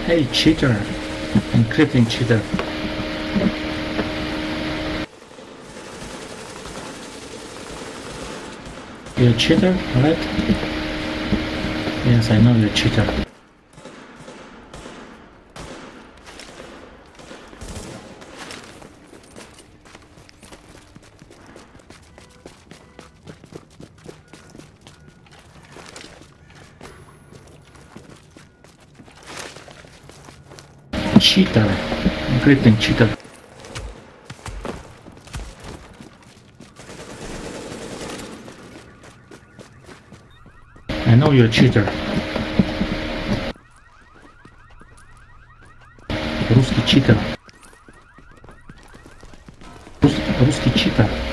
Hey, cheater. Encrypting cheater. You're a cheater, right? Yes, I know you're a cheater. Cheater. Encrypting cheater. I know you're a cheater. Русский cheater. Русский cheater.